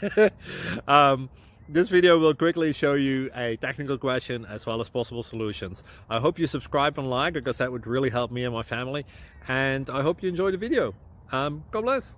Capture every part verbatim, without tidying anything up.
um, this video will quickly show you a technical question as well as possible solutions. I hope you subscribe and like, because that would really help me and my family. And I hope you enjoy the video. Um, God bless.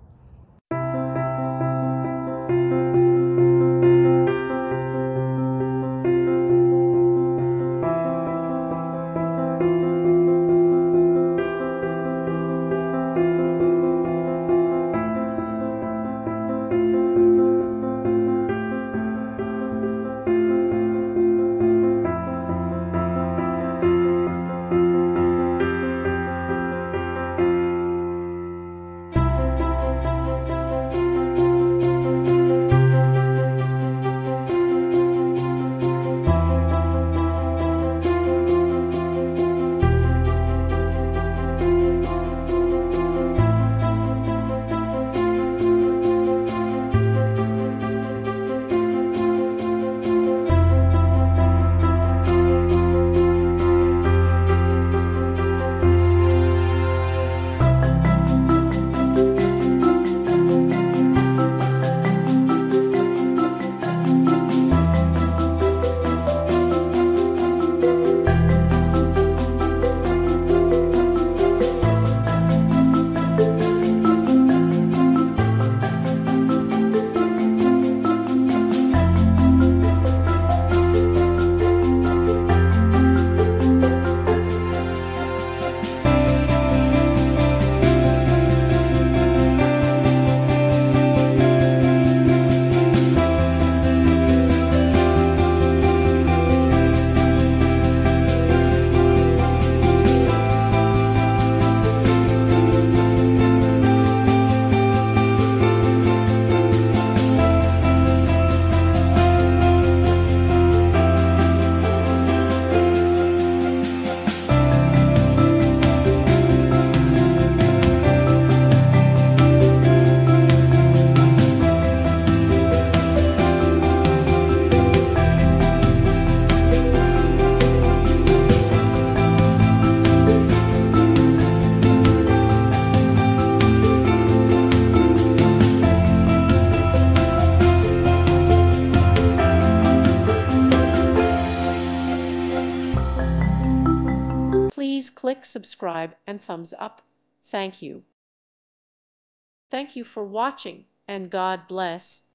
Please click subscribe and thumbs up. Thank you. Thank you for watching, and God bless.